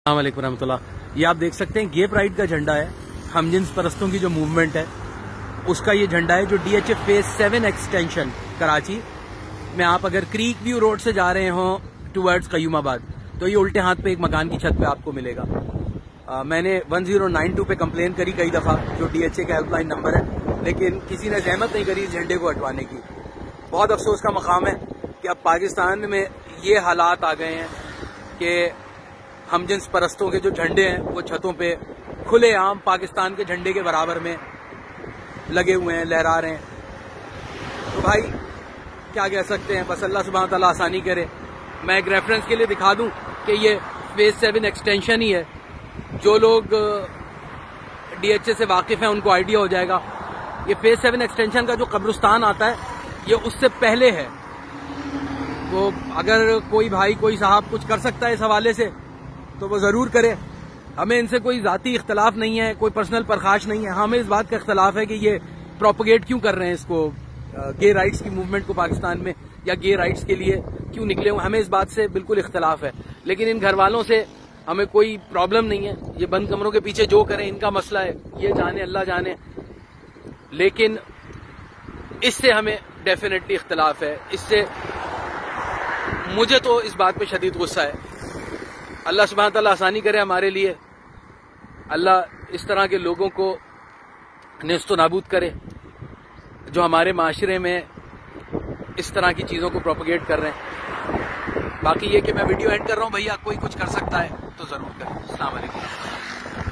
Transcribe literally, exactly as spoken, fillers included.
अस्सलाम वालेकुम रहमतुल्लाह। ये आप देख सकते हैं गे प्राइड का झंडा है, हमजिन्स परस्तों की जो मूवमेंट है उसका ये झंडा है, जो DHA phase seven extension Karachi में आप अगर क्रीक व्यू रोड से जा रहे हो टुवर्ड्स कयूमाबाद तो ये उल्टे हाथ पे एक मकान की छत पे आपको मिलेगा। आ, मैंने वन ज़ीरो नाइन टू पे कंप्लेन करी कई दफा, जो डीएचए का हेल्पलाइन नंबर है, लेकिन किसी ने जहमत नहीं करी इस झंडे को हटवाने की। बहुत अफसोस का मकाम है कि अब पाकिस्तान में ये हालात आ गए हैं कि हमजिन्स परस्तों के जो झंडे हैं वो छतों पे खुलेआम पाकिस्तान के झंडे के बराबर में लगे हुए हैं, लहरा रहे हैं। तो भाई क्या कह सकते हैं, बस अल्लाह सुब्हान तआला आसानी करे। मैं एक रेफरेंस के लिए दिखा दूं कि ये फेज सेवन एक्सटेंशन ही है। जो लोग डीएचए से वाकिफ हैं उनको आइडिया हो जाएगा। ये फेज सेवन एक्सटेंशन का जो कब्रिस्तान आता है ये उससे पहले है। तो अगर कोई भाई कोई साहब कुछ कर सकता है इस हवाले से तो वो जरूर करे। हमें इनसे कोई जाती इख्तलाफ नहीं है, कोई पर्सनल परखाश नहीं है। हमें इस बात का इख्तलाफ है कि ये प्रोपोगेट क्यों कर रहे हैं इसको, गे राइट्स की मूवमेंट को पाकिस्तान में, या गे राइट्स के लिए क्यों निकले हुए। हमें इस बात से बिल्कुल इख्तलाफ है, लेकिन इन घर वालों से हमें कोई प्रॉब्लम नहीं है। ये बंद कमरों के पीछे जो करें इनका मसला है, ये जाने अल्लाह जाने। लेकिन इससे हमें डेफिनेटली इख्तलाफ है। इससे मुझे तो इस बात पे शदीद गुस्सा है। अल्लाह सुब्हान तआला आसानी करे हमारे लिए। अल्लाह इस तरह के लोगों को नेस्तो नाबूद करे जो हमारे माशरे में इस तरह की चीज़ों को प्रोपोगेट कर रहे हैं। बाकी ये कि मैं वीडियो एंड कर रहा हूँ, भैया कोई कुछ कर सकता है तो ज़रूर करें। अस्सलाम वालेकुम।